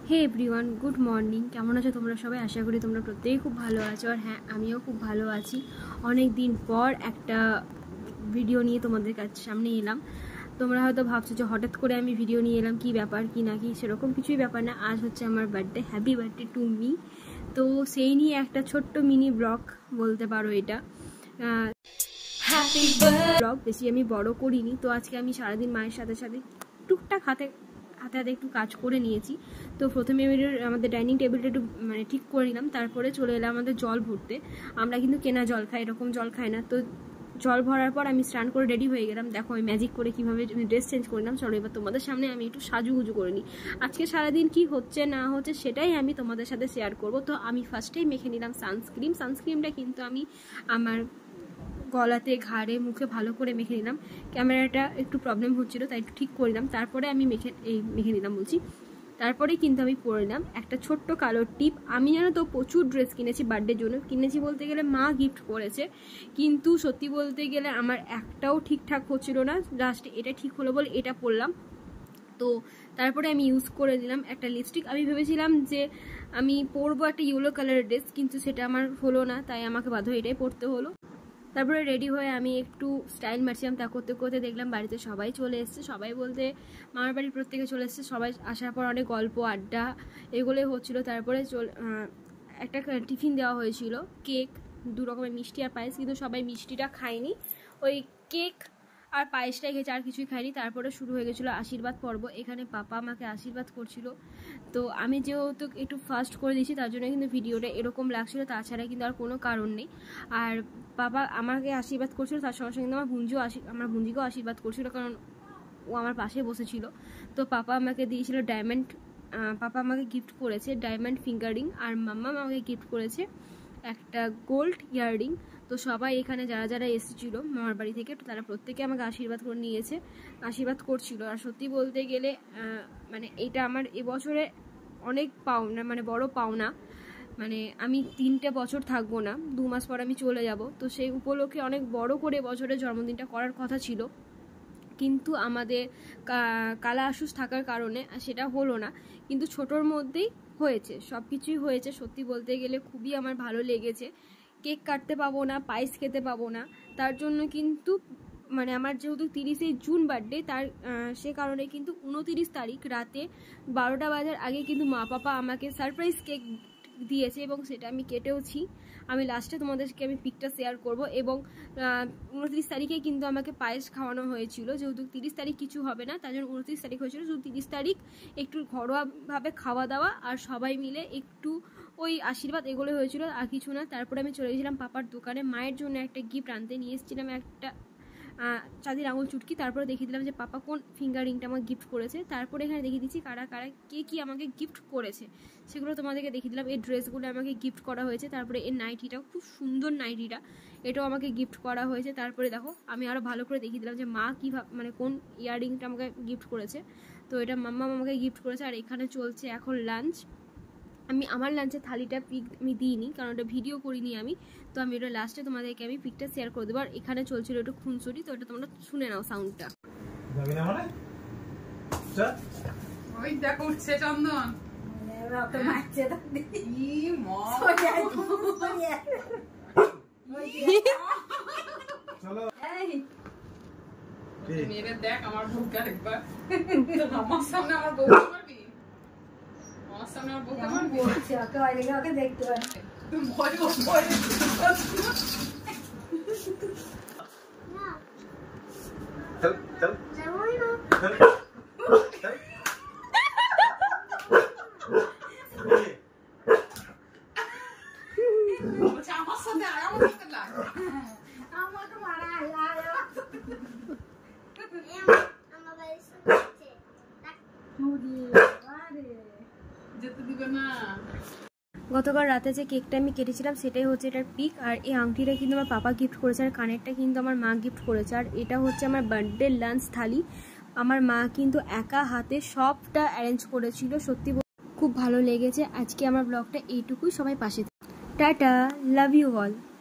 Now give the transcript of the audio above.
হে everyone, good morning. কেমন আছো তোমরা সবাই? আশা করি তোমরা প্রত্যেকেই খুব ভালো আছো। আর হ্যাঁ, আমিও খুব ভালো আছি। অনেক দিন পর একটা ভিডিও নিয়ে তোমাদের কাছে সামনে এলাম। তোমরা হয়তো ভাবছো যে হঠাৎ করে আমি ভিডিও নিয়ে এলাম, কি ব্যাপার কি নাকি, সেরকম কিছুই ব্যাপার না। আজ হচ্ছে আমার birthday, happy birthday to me. তো সেই নিয়ে একটা ছোট্ট মিনি ব্লগ বলতে পারো এটা। ব্লগ বেশি আমি বড় করিনি। তো আজকে আমি সারাদিন মায়ের সাথে সাথে টুকটাক হাতে একটু কাজ করে নিয়েছি। তো প্রথমে আমাদের ডাইনিং টেবিলটা একটু ঠিক করে নিলাম, তারপরে চলে এলাম আমাদের জল ভরতে। আমরা কিন্তু কেনা জল খাই, এরকম জল খাই না। তো জল ভরার পর আমি স্নান করে রেডি হয়ে গেলাম। দেখো আমি ম্যাজিক করে কীভাবে ড্রেস চেঞ্জ করলাম। চলো এবার তোমাদের সামনে আমি একটু সাজুগুজু করে নিই। আজকে সারাদিন কি হচ্ছে না হচ্ছে সেটাই আমি তোমাদের সাথে শেয়ার করব। তো আমি ফার্স্টেই মেখে নিলাম সানস্ক্রিনটা কিন্তু আমি আমার গলাতে, ঘাড়ে, মুখে ভালো করে মেখে নিলাম। ক্যামেরাটা একটু প্রবলেম হচ্ছিলো, তাই একটু ঠিক করলাম। তারপরে আমি মেখে নিলাম বলছি। তারপরে কিন্তু আমি পরে নিলাম একটা ছোট্ট কালো টিপ। আমি জানো তো প্রচুর ড্রেস কিনেছি বার্থডের জন্য। কিনেছি বলতে গেলে মা গিফট করেছে, কিন্তু সত্যি বলতে গেলে আমার একটাও ঠিকঠাক হচ্ছিল না। লাস্টে এটা ঠিক হলো বলে এটা পরলাম। তো তারপরে আমি ইউজ করে দিলাম একটা লিপস্টিক। আমি ভেবেছিলাম যে আমি পরবো একটা ইয়েলো কালারের ড্রেস, কিন্তু সেটা আমার হলো না, তাই আমাকে বাধ্য এটাই পরতে হলো। তারপরে রেডি হয়ে আমি একটু স্টাইল মারছিলাম। তা করতে করতে দেখলাম বাড়িতে সবাই চলে এসছে। সবাই বলতে মামার বাড়ির প্রত্যেকে চলে এসছে। সবাই আসার পর অনেক গল্প আড্ডা এগুলোই হচ্ছিলো। তারপরে একটা টিফিন দেওয়া হয়েছিল, কেক, 2 রকমের মিষ্টি আর পায়েস। কিন্তু সবাই মিষ্টিটা খায়নি, ওই কেক আর পায়েসটাই খেয়েছে, আর কিছুই খাইনি। তারপরে শুরু হয়ে গেছিলো আশীর্বাদ পর্ব। এখানে পাপা আমাকে আশীর্বাদ করছিল। তো আমি যেহেতু একটু ফাস্ট করে দিয়েছি, তার জন্য কিন্তু ভিডিওটা এরকম লাগছিলো, তাছাড়া কিন্তু আর কোনো কারণ নেই। আর বাবা আমাকে আশীর্বাদ করছিল, তার সঙ্গে সঙ্গে আমার ভুঞ্জিকেও আশীর্বাদ করছিল, কারণ ও আমার পাশে বসেছিল। তো পাপা আমাকে দিয়েছিল পাপা আমাকে গিফট করেছে ডায়মন্ড ফিঙ্গারিং, আর মাম্মা আমাকে গিফট করেছে একটা গোল্ড ইয়াররিং। তো সবাই এখানে যারা যারা এসেছিলো মামার বাড়ি থেকে, তারা প্রত্যেকে আমাকে আশীর্বাদ করে নিয়েছে, আশীর্বাদ করছিল। আর সত্যি বলতে গেলে এটা আমার এবছরে অনেক পাওনা, বড় পাওনা। আমি 3টে বছর থাকবো না, 2 মাস পর আমি চলে যাব। তো সেই উপলক্ষে অনেক বড় করে বছরের জন্মদিনটা করার কথা ছিল, কিন্তু আমাদের কালা আসুস থাকার কারণে সেটা হলো না। কিন্তু ছোটোর মধ্যেই হয়েছে, সব কিছুই হয়েছে। সত্যি বলতে গেলে খুবই আমার ভালো লেগেছে। কেক কাটতে পাবো না, পায়েস খেতে পাবো না, তার জন্য কিন্তু আমার যেহেতু 30শে জুন বার্থডে, তার সে কারণে কিন্তু 29 তারিখ রাতে 12টা বাজার আগে কিন্তু মা পাপা আমাকে সারপ্রাইজ কেক দিয়েছে, এবং সেটা আমি কেটেওছি। আমি লাস্টে তোমাদেরকে আমি পিকটা শেয়ার করব। এবং 29 তারিখে কিন্তু আমাকে পায়েস খাওয়ানো হয়েছিল, যেহেতু 30 তারিখ কিছু হবে না, তার জন্য 29 তারিখ হয়েছিল। শুধু 30 তারিখ একটু ঘরোয়াভাবে খাওয়া দাওয়া আর সবাই মিলে একটু ওই আশীর্বাদ এগুলো হয়েছিল, আর কিছু না। তারপরে আমি চলে গেছিলাম পাপার দোকানে মায়ের জন্য একটা গিফট আনতে। নিয়ে এসেছিলাম একটা চাঁদির আঙুল চুটকি। তারপরে দেখিয়ে দিলাম যে পাপা কোন ফিঙ্গারিংটা আমাকে গিফট করেছে। তারপরে এখানে দেখিয়ে দিচ্ছি কারা কারা কে আমাকে গিফট করেছে, সেগুলো তোমাদেরকে দেখিয়ে দিলাম। এই ড্রেসগুলো আমাকে গিফট করা হয়েছে। তারপরে এই নাইটিটাও খুব সুন্দর, নাইটিটা এটাও আমাকে গিফট করা হয়েছে। তারপরে দেখো আমি আরও ভালো করে দেখিয়ে দিলাম যে মা কীভাবে কোন ইয়াররিংটা আমাকে গিফট করেছে। তো এটা মাম্মা আমাকে গিফট করেছে। আর এখানে চলছে এখন লাঞ্চ। আমি আমার লাঞ্চের থালিটা পিক আমি দিইনি, কারণ ওটা ভিডিও করিনি আমি। তো আমি ওটা লাস্টে তোমাদেরকে আমি পিকটা শেয়ার করে দেবো। আর এখানে চলছিল একটু খুনসুটি, তো ওটা তোমরা শুনে নাও সাউন্ডটা। ওই দেখো উঠছে চন্দন। দেখ আমার বউকে আরেকবার, আমার সামনে আমার বউকে মারবি, আমার সামনে আমার বউকে মারবি, ওকে দেখতে পারবি। আমার সাথে আর আমার সাথে লাগ, আমাকে মারা যেতে দিবে না। গতকাল রাতে যে কেকটা আমি কেটেছিলাম সেটাই হচ্ছে এটার পিক। আর এই আংটিটা কিন্তু আমার পাপা গিফট করেছে, আর কানেরটা কিন্তু আমার মা গিফট করেছে। আর এটা হচ্ছে আমার বার্থডে লাঞ্চ থালি। আমার মা কিন্তু একা হাতে সবটা অ্যারেঞ্জ করেছিল। সত্যি খুব ভালো লেগেছে। আজকে আমার ব্লগটা এইটুকুই, সবাই পাশে। টাটা, লাভ ইউ অল।